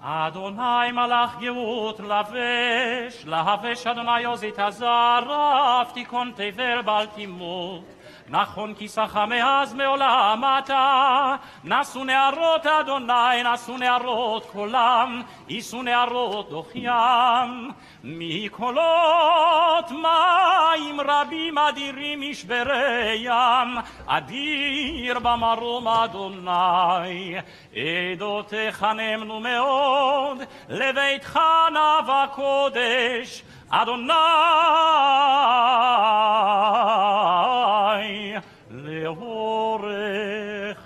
Adonai malach geut lavesh Adonai ozit azarav tikon tevel bal timut נכון כי שכה מאז מעולם אתה נשאו נערות אדוני נשאו נערות קולם יישאו נערות דוחיים מקולות מים רבים אדירים משברי ים אדיר במרום אדוני עדותיך נאמנו מאוד לביתך נאווה קודש Adonai leorech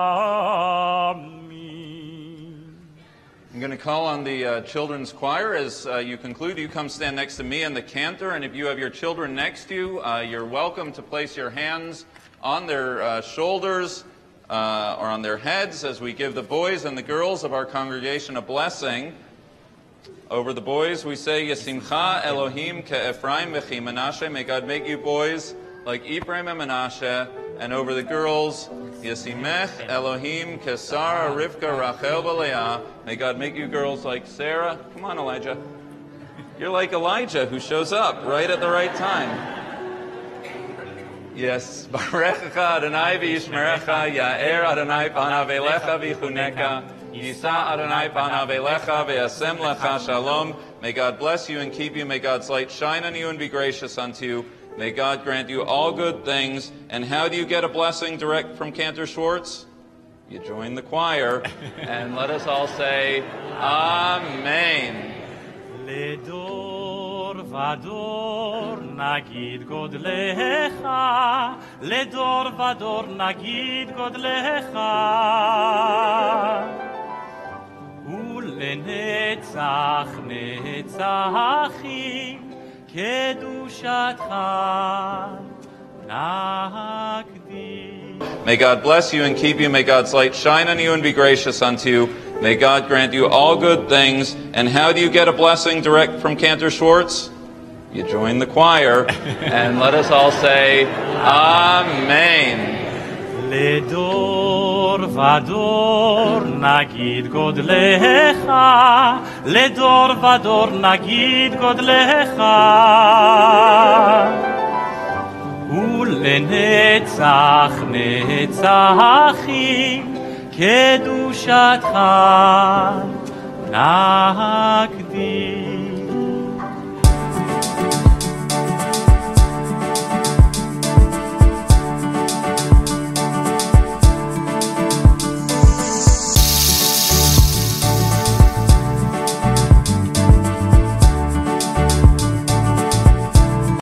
yamin. I'm going to call on the children's choir as you conclude. You come stand next to me and the cantor, and if you have your children next to you, you're welcome to place your hands on their shoulders or on their heads as we give the boys and the girls of our congregation a blessing. Over the boys, we say, Yesimcha Elohim ke'Ephraim v'chi Menashe. May God make you boys like Ephraim and Menashe. And over the girls, Yesimech Elohim ke'Sara Rivka Rachel v'Leah. May God make you girls like Sarah. Come on, Elijah. You're like Elijah, who shows up right at the right time. Yes. Barechecha Adonai v'yishmerecha, Ya'er Adonai panav elecha v'yichuneka. Yisa Adonai panav elecha ve'asem lecha shalom. May God bless you and keep you. May God's light shine on you and be gracious unto you. May God grant you all good things. And how do you get a blessing direct from Cantor Schwartz? You join the choir. And let us all say, Amen. לדור ודור נגיד גודלך, לדור ודור נגיד גודלך. ולנצח נצחים קדושתך נקדיש. May God bless you and keep you. May God's light shine on you and be gracious unto you. May God grant you all good things. And how do you get a blessing direct from Cantor Schwartz? You join the choir. And let us all say, Amen. לדור ודור נגיד גודלך, לדור ודור נגיד גודלך, ולנצח נצחים קדושתך